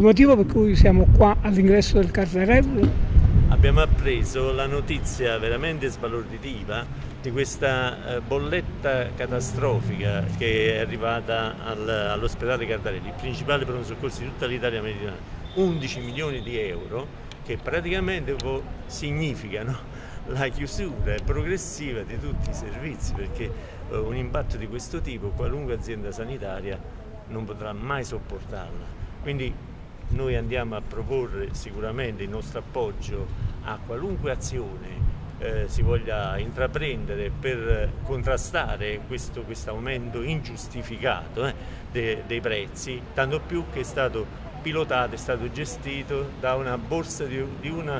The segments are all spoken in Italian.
motivo per cui siamo qua all'ingresso del Cardarelli? Abbiamo appreso la notizia veramente sbalorditiva di questa bolletta catastrofica che è arrivata all'ospedale Cardarelli, il principale pronto soccorso di tutta l'Italia meridionale, 11 milioni di euro, che praticamente significano la chiusura progressiva di tutti i servizi, perché un impatto di questo tipo qualunque azienda sanitaria non potrà mai sopportarla. Quindi noi andiamo a proporre sicuramente il nostro appoggio a qualunque azione si voglia intraprendere per contrastare questo aumento ingiustificato dei prezzi, tanto più che è stato pilotato, è stato gestito da una borsa di una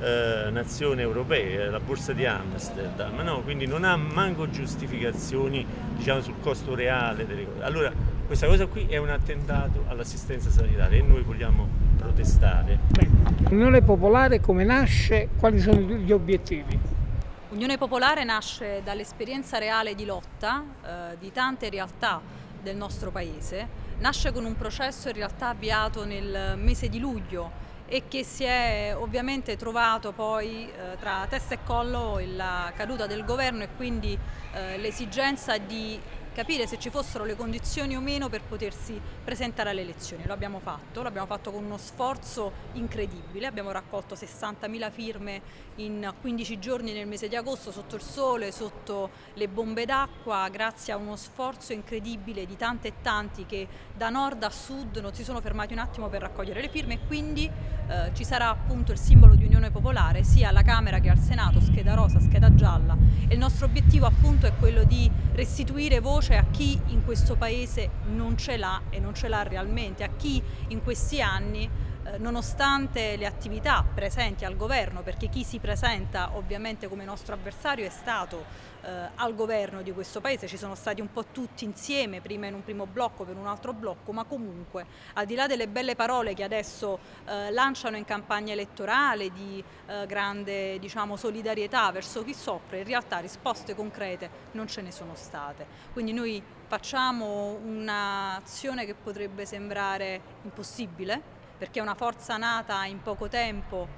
nazione europea, la borsa di Amsterdam, no? Quindi non ha manco giustificazioni, diciamo, sul costo reale delle cose. Allora questa cosa qui è un attentato all'assistenza sanitaria e noi vogliamo protestare. L'Unione Popolare come nasce? Quali sono gli obiettivi? L'Unione Popolare nasce dall'esperienza reale di lotta di tante realtà del nostro Paese, nasce con un processo in realtà avviato nel mese di luglio e che si è ovviamente trovato poi tra testa e collo la caduta del governo e quindi l'esigenza di capire se ci fossero le condizioni o meno per potersi presentare alle elezioni. Lo abbiamo fatto con uno sforzo incredibile, abbiamo raccolto 60.000 firme in 15 giorni nel mese di agosto, sotto il sole, sotto le bombe d'acqua, grazie a uno sforzo incredibile di tante e tanti che da nord a sud non si sono fermati un attimo per raccogliere le firme, e quindi ci sarà appunto il simbolo di Unione Popolare sia alla Camera che al Senato, scheda rosa, scheda gialla, e il nostro obiettivo appunto è quello di restituire voce a chi in questo Paese non ce l'ha e non ce l'ha realmente, a chi in questi anni, nonostante le attività presenti al governo, perché chi si presenta ovviamente come nostro avversario è stato al governo di questo Paese, ci sono stati un po' tutti insieme, prima in un primo blocco, per un altro blocco, ma comunque al di là delle belle parole che adesso lanciano in campagna elettorale di grande, diciamo, solidarietà verso chi soffre, in realtà risposte concrete non ce ne sono state. Quindi noi facciamo un'azione che potrebbe sembrare impossibile, perché una forza nata in poco tempo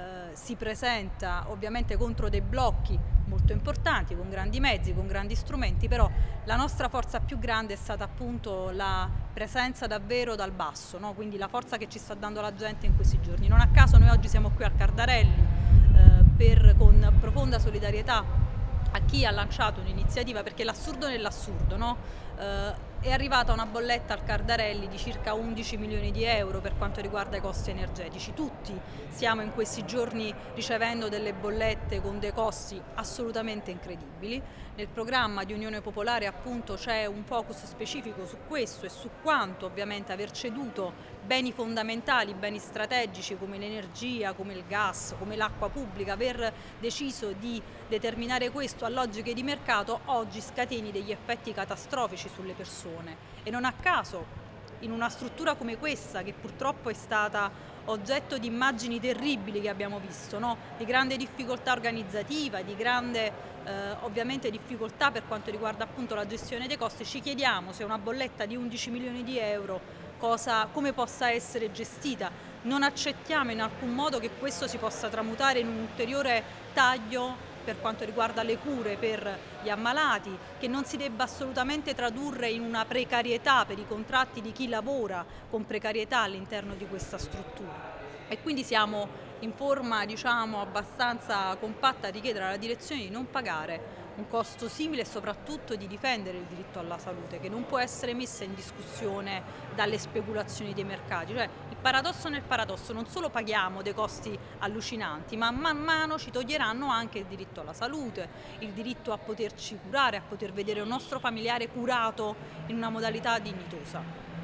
si presenta ovviamente contro dei blocchi molto importanti, con grandi mezzi, con grandi strumenti, però la nostra forza più grande è stata appunto la presenza davvero dal basso, no? Quindi la forza che ci sta dando la gente in questi giorni. Non a caso noi oggi siamo qui al Cardarelli con profonda solidarietà a chi ha lanciato un'iniziativa, perché l'assurdo nell'assurdo, no? È arrivata una bolletta al Cardarelli di circa 11 milioni di euro per quanto riguarda i costi energetici. Tutti stiamo in questi giorni ricevendo delle bollette con dei costi assolutamente incredibili. Nel programma di Unione Popolare appunto c'è un focus specifico su questo e su quanto ovviamente aver ceduto beni fondamentali, beni strategici come l'energia, come il gas, come l'acqua pubblica, aver deciso di determinare questo a logiche di mercato oggi scateni degli effetti catastrofici sulle persone. E non a caso in una struttura come questa, che purtroppo è stata oggetto di immagini terribili che abbiamo visto, no? Di grande difficoltà organizzativa, di grande ovviamente difficoltà per quanto riguarda appunto la gestione dei costi, ci chiediamo se una bolletta di 11 milioni di euro come possa essere gestita. Non accettiamo in alcun modo che questo si possa tramutare in un ulteriore taglio per quanto riguarda le cure per gli ammalati, che non si debba assolutamente tradurre in una precarietà per i contratti di chi lavora con precarietà all'interno di questa struttura. E quindi siamo in forma, diciamo, abbastanza compatta di chiedere alla direzione di non pagare un costo simile e soprattutto di difendere il diritto alla salute, che non può essere messa in discussione dalle speculazioni dei mercati. Cioè, il paradosso nel paradosso: non solo paghiamo dei costi allucinanti, ma man mano ci toglieranno anche il diritto alla salute, il diritto a poterci curare, a poter vedere un nostro familiare curato in una modalità dignitosa.